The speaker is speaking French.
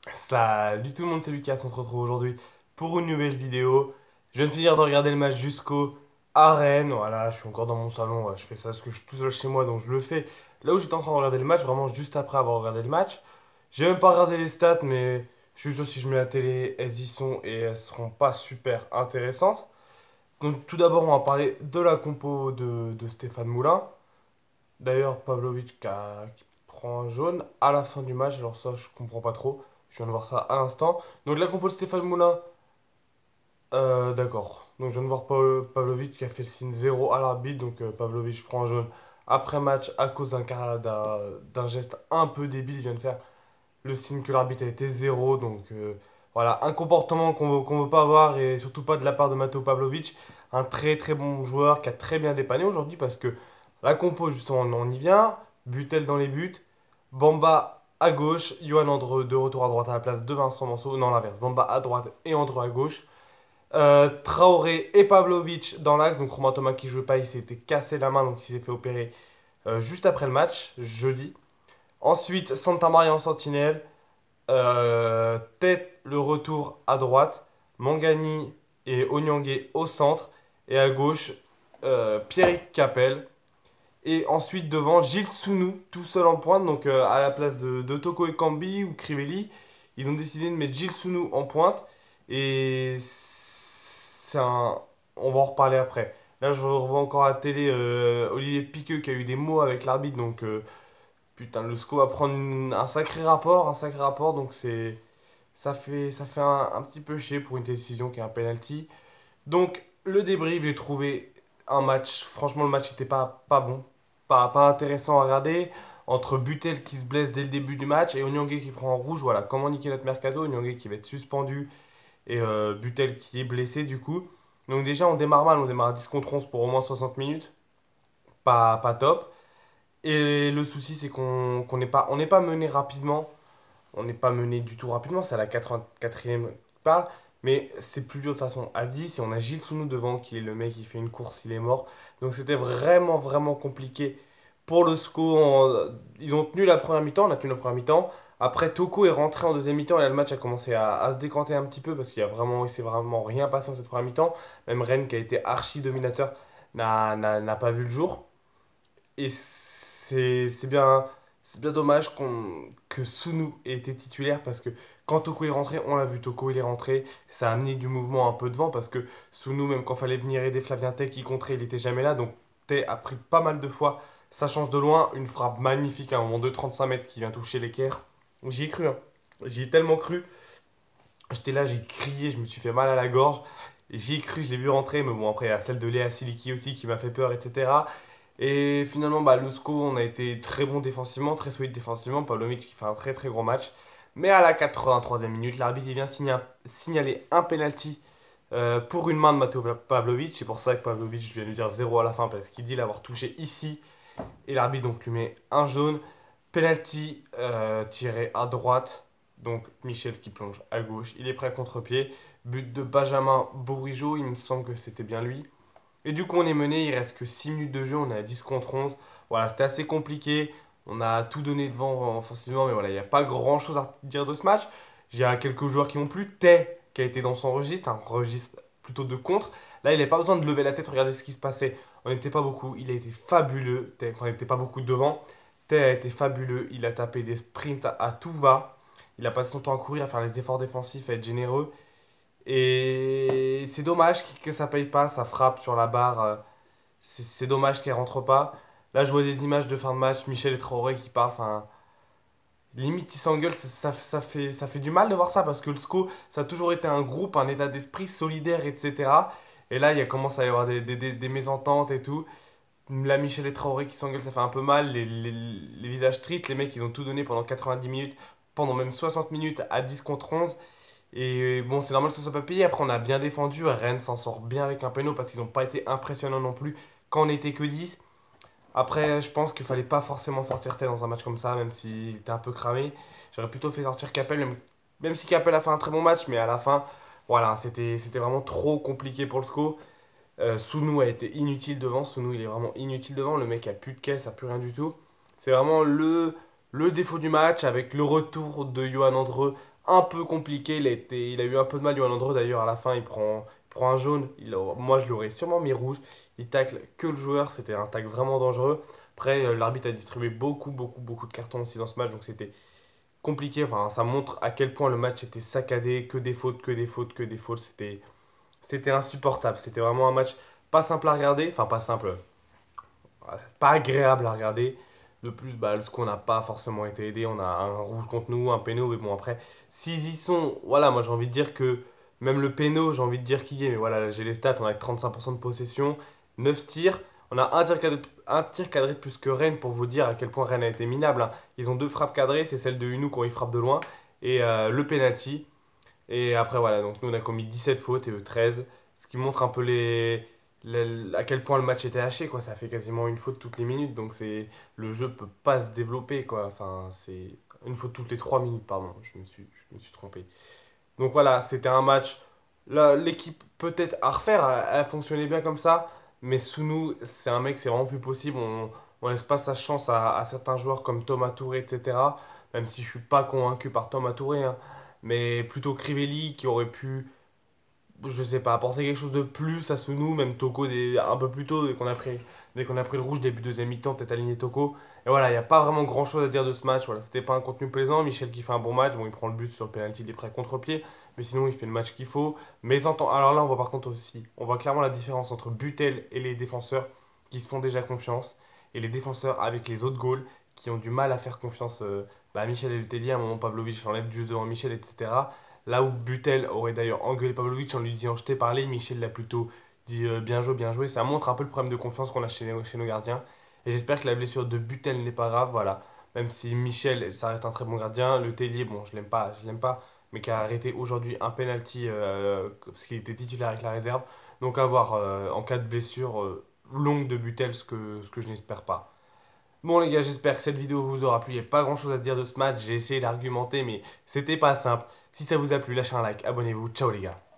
Salut tout le monde, c'est Lucas, on se retrouve aujourd'hui pour une nouvelle vidéo. Je viens de finir de regarder le match jusqu'au Rennes. Voilà, je suis encore dans mon salon, je fais ça parce que je suis tout seul chez moi, donc je le fais là où j'étais en train de regarder le match, vraiment juste après avoir regardé le match. J'ai même pas regardé les stats, mais je suis sûr si je mets la télé, elles y sont et elles seront pas super intéressantes. Donc tout d'abord, on va parler de la compo de Stéphane Moulin. D'ailleurs, Pavlovic qui prend un jaune à la fin du match. Alors ça, je comprends pas trop. Je viens de voir ça à l'instant. Donc la compo de Stéphane Moulin, d'accord. Donc je viens de voir Pavlovic qui a fait le signe 0 à l'arbitre. Donc Pavlovic prend un jaune après match à cause d'un geste un peu débile. Il vient de faire le signe que l'arbitre a été 0. Donc voilà, un comportement qu'on veut pas avoir et surtout pas de la part de Matteo Pavlovic. Un très très bon joueur qui a très bien dépanné aujourd'hui parce que la compo, justement, on y vient. Butel dans les buts. Bamba à gauche. Johan Andre de retour à droite à la place de Vincent Manceau. Non, l'inverse. Bamba à droite et Andre à gauche. Traoré et Pavlovic dans l'axe. Donc Romain Thomas qui joue pas, il s'était cassé la main, donc il s'est fait opérer juste après le match, jeudi. Ensuite, Santa Maria en sentinelle. Tête le retour à droite. Mangani et Onyangé au centre. Et à gauche, Pierrick Capel. Et ensuite devant Gilles Sounou, tout seul en pointe, donc à la place de Toko Ekambi ou Crivelli, ils ont décidé de mettre Gilles Sounou en pointe. Et c'est un... On va en reparler après. Là, je revois encore à la télé Olivier Piqueux qui a eu des mots avec l'arbitre, donc putain, le SCO va prendre un sacré rapport, donc ça fait un petit peu chier pour une décision qui est un penalty. Donc, le débrief, j'ai trouvé un match. Franchement, le match n'était pas bon. Pas intéressant à regarder. Entre Butel qui se blesse dès le début du match et Onyangé qui prend en rouge. Voilà, comment niquer notre mercato. Onyangé qui va être suspendu et Butel qui est blessé du coup. Donc, déjà, on démarre mal. On démarre à 10 contre 11 pour au moins 60 minutes. Pas top. Et le souci, c'est qu'on n'est pas mené rapidement. On n'est pas mené du tout rapidement, c'est à la 84e qui parle. Mais c'est plus dur de façon à 10 et on a Gilles Sounou devant qui est le mec qui fait une course, il est mort. Donc c'était vraiment vraiment compliqué pour le SCO. Ils ont tenu la première mi-temps, on a tenu la première mi-temps. Après Toko est rentré en deuxième mi-temps et là le match a commencé à se décanter un petit peu parce il s'est vraiment rien passé en cette première mi-temps. Même Rennes qui a été archi dominateur n'a pas vu le jour. Et c'est bien dommage que Sunu ait été titulaire parce que quand Toko est rentré, on l'a vu, Toko il est rentré, ça a amené du mouvement un peu devant parce que Sunu, même quand fallait venir aider Flavien Tay qui contrait, il était jamais là. Donc Tay a pris pas mal de fois sa chance de loin, une frappe magnifique à un moment de 35 mètres qui vient toucher l'équerre. J'y ai cru, hein. J'y ai tellement cru. J'étais là, j'ai crié, je me suis fait mal à la gorge. Et j'y ai cru, je l'ai vu rentrer, mais bon, après, il y a celle de Léa Siliki aussi qui m'a fait peur, etc. Et finalement, bah, le SCO, on a été très bon défensivement, très solide défensivement. Pavlovic qui fait un très très gros match. Mais à la 83e minute, l'arbitre il vient signaler un penalty pour une main de Mateo Pavlovic. C'est pour ça que Pavlovic, je viens de lui dire 0 à la fin parce qu'il dit l'avoir touché ici. Et l'arbitre donc lui met un jaune. Penalty tiré à droite. Donc Michel qui plonge à gauche. Il est prêt à contre-pied. But de Benjamin Bourigeaud, il me semble que c'était bien lui. Et du coup, on est mené, il reste que 6 minutes de jeu, on est à 10 contre 11. Voilà, c'était assez compliqué. On a tout donné devant offensivement, mais voilà, il n'y a pas grand chose à dire de ce match. J'ai quelques joueurs qui m'ont plu. Tay, qui a été dans son registre, un registre plutôt de contre. Là, il n'avait pas besoin de lever la tête, regarder ce qui se passait. On n'était pas beaucoup, il a été fabuleux. Tay, enfin, il n'était pas beaucoup devant. Tay a été fabuleux, il a tapé des sprints à tout va. Il a passé son temps à courir, à faire les efforts défensifs, à être généreux. Et c'est dommage que ça paye pas, ça frappe sur la barre. C'est dommage qu'elle rentre pas. Là, je vois des images de fin de match, Michel et Traoré qui parlent. Enfin, limite, ils s'engueulent. Ça fait du mal de voir ça parce que le SCO, ça a toujours été un groupe, un état d'esprit solidaire, etc. Et là, commence à y avoir des mésententes et tout. Là, Michel et Traoré qui s'engueulent, ça fait un peu mal. Les visages tristes, les mecs, ils ont tout donné pendant 90 minutes, pendant même 60 minutes à 10 contre 11. Et bon, c'est normal que ce soit pas payé. Après, on a bien défendu. Rennes s'en sort bien avec un péno parce qu'ils n'ont pas été impressionnants non plus quand on n'était que 10. Après, je pense qu'il fallait pas forcément sortir Tel dans un match comme ça, même s'il était un peu cramé. J'aurais plutôt fait sortir Capel, même si Capel a fait un très bon match, mais à la fin, voilà, c'était vraiment trop compliqué pour le SCO. Sounou a été inutile devant. Sounou, il est vraiment inutile devant. Le mec a plus de caisse, a plus rien du tout. C'est vraiment Le défaut du match avec le retour de Johan Andreu, un peu compliqué. Il a eu un peu de mal, Johan Andreu d'ailleurs, à la fin, il prend un jaune. Moi, je l'aurais sûrement mis rouge. Il tacle que le joueur, c'était un tacle vraiment dangereux. Après, l'arbitre a distribué beaucoup, beaucoup, beaucoup de cartons aussi dans ce match, donc c'était compliqué. Enfin, ça montre à quel point le match était saccadé, que des fautes, que des fautes, que des fautes. C'était insupportable. C'était vraiment un match pas simple à regarder. Enfin, pas simple, pas agréable à regarder. De plus, bah, ce qu'on n'a pas forcément été aidé, on a un rouge contre nous, un péno, mais bon, après, s'ils y sont, voilà, moi j'ai envie de dire que même le péno, j'ai envie de dire qu'il y est, mais voilà, là, j'ai les stats, on a que 35% de possession, 9 tirs, on a un tir cadré de plus que Rennes pour vous dire à quel point Rennes a été minable, hein. Ils ont deux frappes cadrées, c'est celle de Hunou quand il frappe de loin, et le penalty. Et après, voilà, donc nous on a commis 17 fautes et eux 13, ce qui montre un peu à quel point le match était haché, quoi. Ça fait quasiment une faute toutes les minutes, donc le jeu peut pas se développer, quoi. Enfin, c'est une faute toutes les 3 minutes, pardon, je me suis trompé. Donc voilà, c'était un match. Là, l'équipe peut-être à refaire, elle fonctionnait bien comme ça, mais sous nous, c'est un mec, c'est vraiment plus possible. On laisse pas sa chance à certains joueurs comme Thomas Touré, etc. Même si je suis pas convaincu par Thomas Touré, hein. Mais plutôt Crivelli qui aurait pu, je sais pas, apporter quelque chose de plus à Sunu, même Toko un peu plus tôt, dès qu'on a pris le rouge, début deuxième mi-temps, peut-être aligné Toko. Et voilà, il n'y a pas vraiment grand-chose à dire de ce match. Voilà, c'était pas un contenu plaisant. Michel qui fait un bon match, bon, il prend le but sur le penalty, il est prêt à contre-pied, mais sinon il fait le match qu'il faut. Alors là, on voit par contre aussi, on voit clairement la différence entre Butel et les défenseurs qui se font déjà confiance, et les défenseurs avec les autres goals qui ont du mal à faire confiance à Michel et le Tellier. À un moment, Pavlovic enlève juste devant Michel, etc. Là où Butel aurait d'ailleurs engueulé Pavlovic en lui disant je t'ai parlé, Michel l'a plutôt dit bien joué, bien joué. Ça montre un peu le problème de confiance qu'on a chez nos gardiens. Et j'espère que la blessure de Butel n'est pas grave, voilà. Même si Michel, ça reste un très bon gardien. Le Tellier, bon, je l'aime pas, mais qui a arrêté aujourd'hui un penalty parce qu'il était titulaire avec la réserve. Donc à voir en cas de blessure longue de Butel, ce que je n'espère pas. Bon les gars, j'espère que cette vidéo vous aura plu. Il n'y a pas grand chose à dire de ce match. J'ai essayé d'argumenter, mais c'était pas simple. Si ça vous a plu, lâchez un like, abonnez-vous. Ciao les gars.